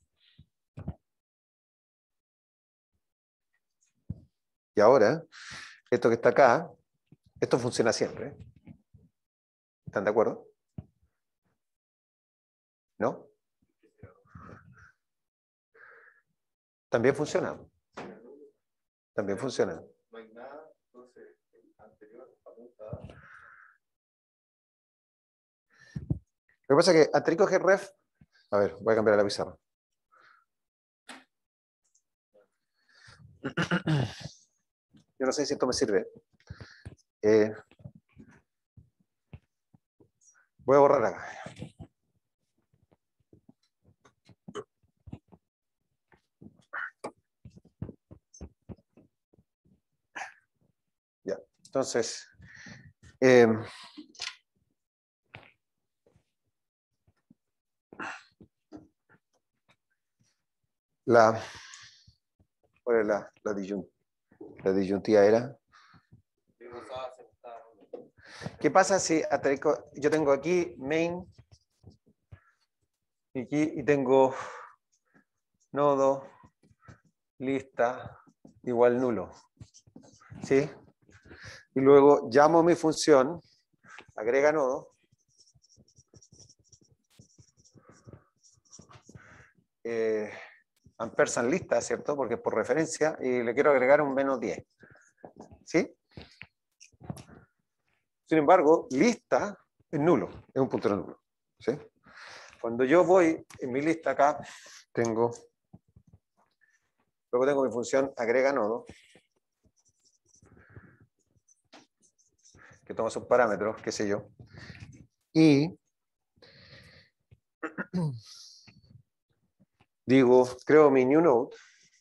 A: Y ahora, esto que está acá, esto funciona siempre. ¿Están de acuerdo? ¿No? También funciona. También funciona.
E: No hay nada, entonces el anterior apunta.
A: Lo que pasa es que asterisco gref, a ver, voy a cambiar la pizarra. Yo no sé si esto me sirve. Eh, voy a borrar acá. Entonces, eh, la, ¿cuál es la, la, disyun, la disyuntiva era? ¿Qué pasa si yo tengo aquí main y aquí y tengo nodo, lista, igual nulo? ¿Sí? Y luego llamo mi función, agrega nodo, eh, ampersand lista, ¿cierto? Porque es por referencia, y le quiero agregar un menos diez. ¿Sí? Sin embargo, lista es nulo, es un puntero nulo. ¿Sí? Cuando yo voy en mi lista acá, tengo, luego tengo mi función agrega nodo, que toma sus parámetros, qué sé yo, y digo, creo mi new node,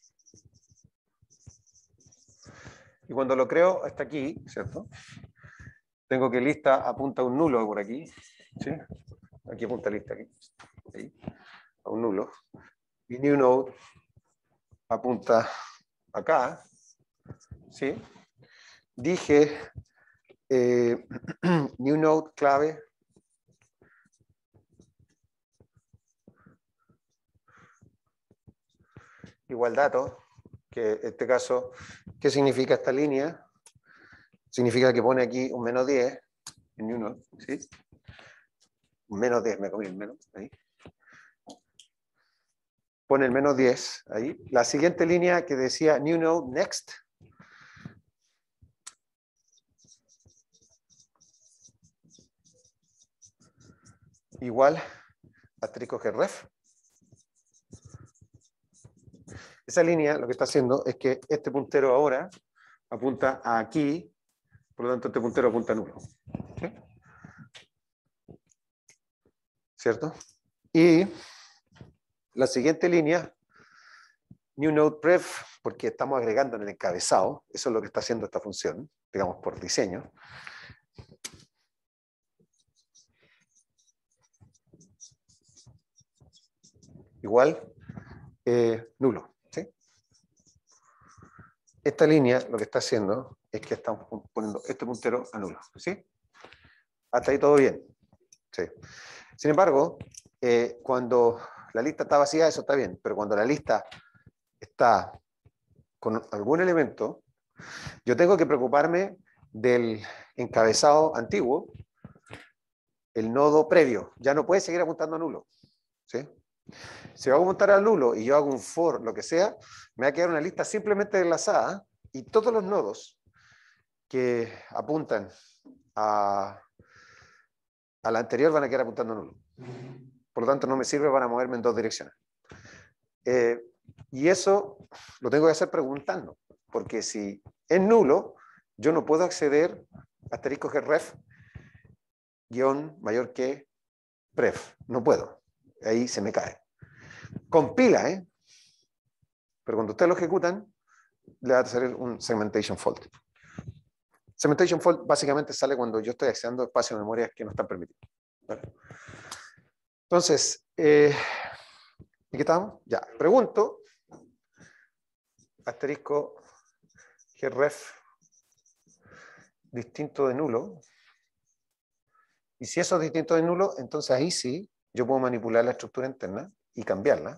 A: y cuando lo creo hasta aquí, ¿cierto? Tengo que lista apunta a un nulo por aquí, ¿sí? Aquí apunta lista, aquí, ahí, a un nulo, y new node apunta acá, ¿sí? Dije eh, new node clave igual dato, que en este caso, ¿qué significa esta línea? Significa que pone aquí un menos diez en new node, ¿sí? Un menos diez, me comí el menos, ahí. Pone el menos diez ahí. La siguiente línea que decía new node next. Igual asterisco gref. Esa línea lo que está haciendo es que este puntero ahora apunta a aquí, por lo tanto este puntero apunta a nulo. ¿Sí? ¿Cierto? Y la siguiente línea, new node pref, porque estamos agregando en el encabezado, eso es lo que está haciendo esta función, digamos por diseño. Igual, eh, nulo. ¿Sí? Esta línea lo que está haciendo es que estamos poniendo este puntero a nulo. ¿Sí? Hasta ahí todo bien. Sí. Sin embargo, eh, cuando la lista está vacía, eso está bien, pero cuando la lista está con algún elemento, yo tengo que preocuparme del encabezado antiguo, el nodo previo. Ya no puede seguir apuntando a nulo. ¿Sí? Si va a apuntar a nulo y yo hago un for, lo que sea, me va a quedar una lista simplemente enlazada y todos los nodos que apuntan a, a la anterior van a quedar apuntando a nulo. Por lo tanto, no me sirve para moverme en dos direcciones. Eh, y eso lo tengo que hacer preguntando, porque si es nulo, yo no puedo acceder a asterisco gref guión mayor que pref. No puedo. Ahí se me cae. Compila, ¿eh? Pero cuando ustedes lo ejecutan, le va a hacer un segmentation fault. Segmentation fault básicamente sale cuando yo estoy accediendo a espacios de memoria que no están permitidos. ¿Vale? Entonces, eh, ¿y qué estamos? Ya, pregunto, asterisco gref distinto de nulo. Y si eso es distinto de nulo, entonces ahí sí yo puedo manipular la estructura interna y cambiarla.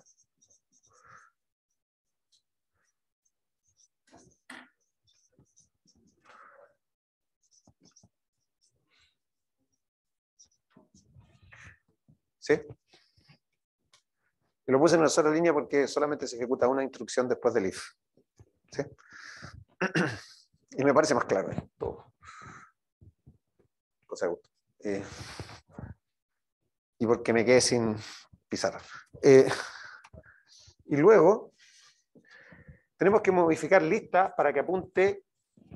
A: ¿Sí? Y lo puse en una sola línea porque solamente se ejecuta una instrucción después del if. ¿Sí? Y me parece más claro todo. Cosa de gusto. Eh, y porque me quedé sin pizarra. Eh, y luego tenemos que modificar lista para que apunte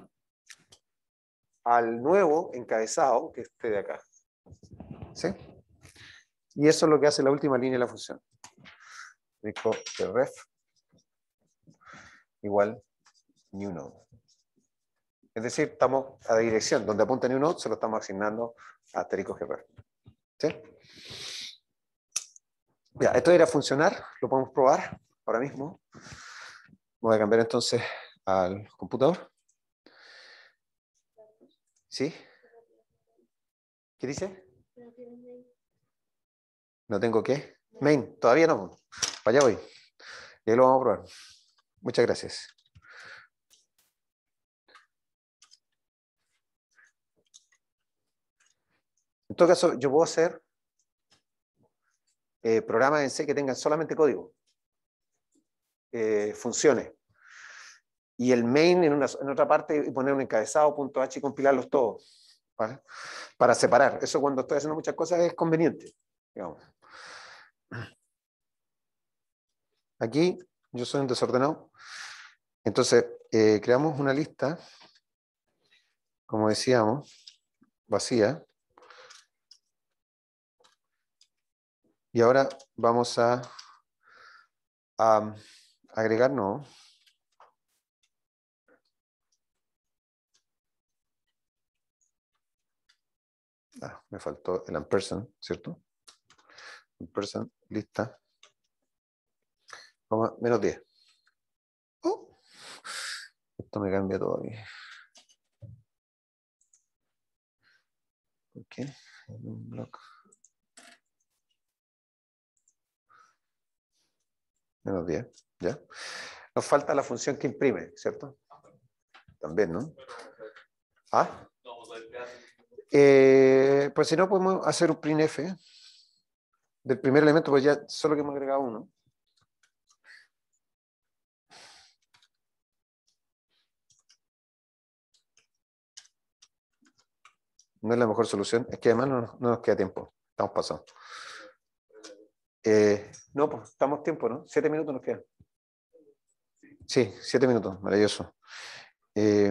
A: al nuevo encabezado que esté de acá. ¿Sí? Y eso es lo que hace la última línea de la función. Dijo que ref igual new node. Es decir, estamos a la dirección. Donde apunta new node, se lo estamos asignando a asterisco gref. ¿Sí? Ya, esto debería funcionar. Lo podemos probar ahora mismo. Voy a cambiar entonces al computador. ¿Sí? ¿Qué dice? ¿No tengo qué? Main, todavía no. Para allá voy. Y ahí lo vamos a probar. Muchas gracias. En todo caso, yo puedo hacer eh, programas en C que tengan solamente código. Eh, funciones. Y el main en, una, en otra parte y poner un encabezado, punto H y compilarlos todos. ¿Vale? Para separar. Eso cuando estoy haciendo muchas cosas es conveniente. Digamos. Aquí yo soy un desordenado. Entonces, eh, creamos una lista, como decíamos, vacía. Y ahora vamos a, a agregar, no. Ah, me faltó el ampersand, ¿cierto? Ampersand, lista. Vamos, menos diez. Oh, esto me cambia todo aquí. Ok, en un bloque. Menos diez, ¿ya? Nos falta la función que imprime, ¿cierto? También, ¿no? ¿Ah? Eh, pues si no, podemos hacer un printf del primer elemento, pues ya solo que hemos agregado uno. No es la mejor solución, es que además no, no nos queda tiempo, estamos pasando. Eh, no, pues estamos tiempo, ¿no? Siete minutos nos quedan. Sí, siete minutos, maravilloso. Eh,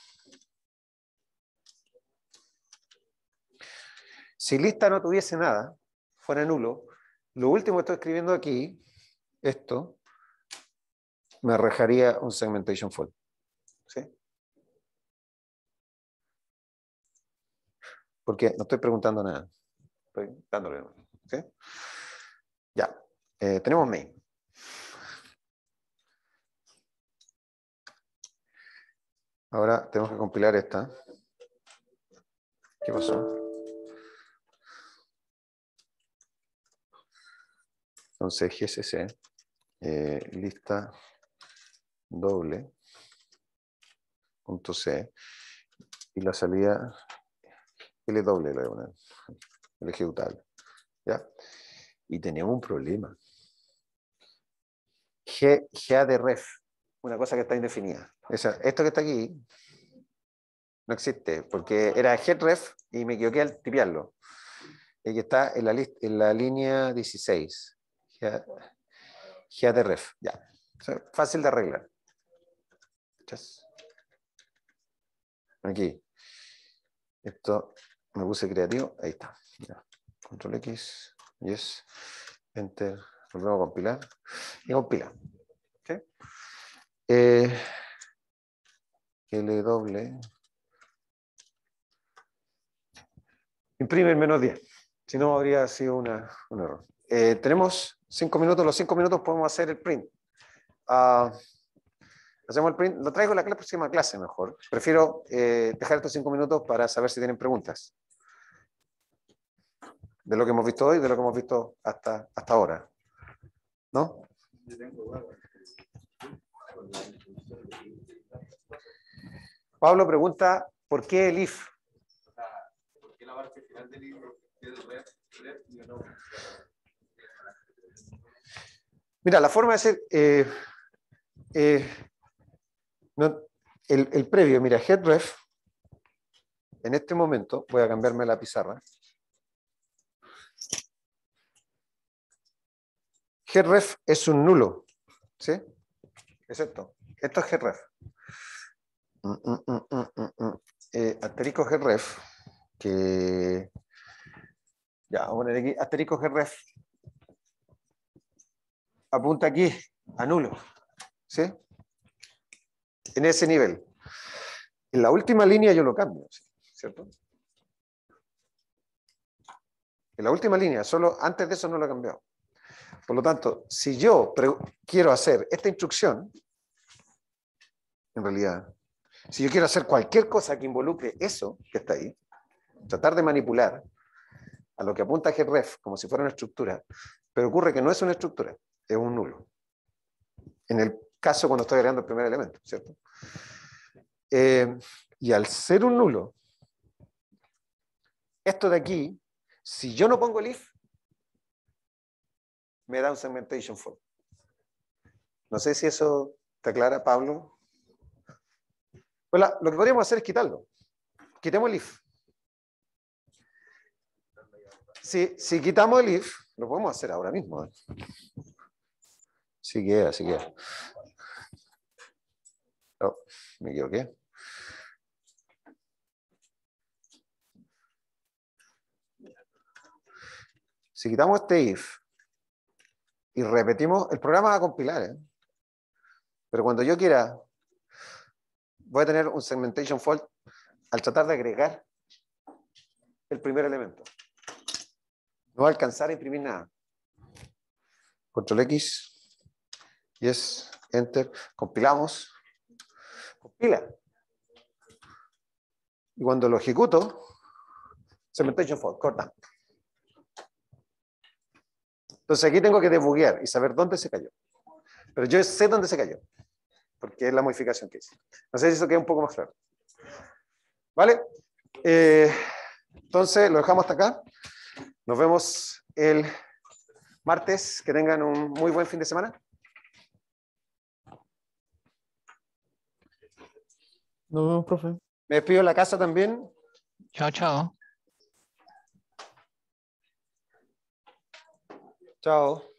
A: si lista no tuviese nada, fuera nulo, lo último que estoy escribiendo aquí, esto, me arrojaría un segmentation fault. ¿Sí? Porque no estoy preguntando nada. Estoy dándole. ¿Sí? Ya. Eh, tenemos main. Ahora tenemos que compilar esta. ¿Qué pasó? Entonces, G S C, eh, lista doble, punto C, y la salida L doble, le voy a poner, el ejecutable. ¿Ya? Y tenemos un problema. G, GA de ref, una cosa que está indefinida. O sea, esto que está aquí no existe, porque era headref y me equivoqué al tipearlo. El que está en la, lista, en la línea dieciséis. G A de ref, ya. O sea, fácil de arreglar. Aquí. Esto me puse creativo. Ahí está. Ya. Control X. Yes. Enter. Volvemos a compilar. Y compila. ¿Okay? Eh, L doble. Imprime el menos diez. Si no, habría sido una, un error. Eh, tenemos cinco minutos. Los cinco minutos podemos hacer el print. Uh, hacemos el print. Lo traigo en la próxima clase mejor. Prefiero eh, dejar estos cinco minutos para saber si tienen preguntas. De lo que hemos visto hoy, de lo que hemos visto hasta, hasta ahora. ¿No? Pablo pregunta, ¿por qué el if? ¿Por qué la parte final del if es ref, ref y no? Mira, la forma de hacer eh, eh, no, el, el previo, mira, headref, en este momento, voy a cambiarme la pizarra. Headref es un nulo, ¿sí? Es esto. Esto es headref. Mm, mm, mm, mm, mm. Eh, asterisco headref, que ya, vamos a poner aquí, asterisco headref, apunta aquí a nulo, ¿sí? En ese nivel. En la última línea yo lo cambio, ¿cierto? En la última línea, solo antes de eso no lo he cambiado. Por lo tanto, si yo quiero hacer esta instrucción, en realidad, si yo quiero hacer cualquier cosa que involucre eso que está ahí, tratar de manipular a lo que apunta href como si fuera una estructura, pero ocurre que no es una estructura, es un nulo. En el caso cuando estoy agregando el primer elemento, ¿cierto? Eh, y al ser un nulo, esto de aquí, si yo no pongo el if, me da un segmentation fault. No sé si eso te aclara, Pablo. Pues la, lo que podríamos hacer es quitarlo. Quitemos el if. Si, si quitamos el if, lo podemos hacer ahora mismo. ¿eh? Sí queda, sí queda. Oh, me equivoqué. Si quitamos este if y repetimos, el programa va a compilar, ¿eh? Pero cuando yo quiera, voy a tener un segmentation fault al tratar de agregar el primer elemento. No va a alcanzar a imprimir nada. Control X, yes, enter, compilamos, compila. Y cuando lo ejecuto, segmentation fault, corta. Entonces aquí tengo que debuguear y saber dónde se cayó. Pero yo sé dónde se cayó, porque es la modificación que hice. No sé si eso queda un poco más claro. ¿Vale? Eh, entonces lo dejamos hasta acá. Nos vemos el martes. Que tengan un muy buen fin de semana.
C: Nos vemos, profe.
A: Me despido de la casa también.
B: Chao, chao.
A: Chao.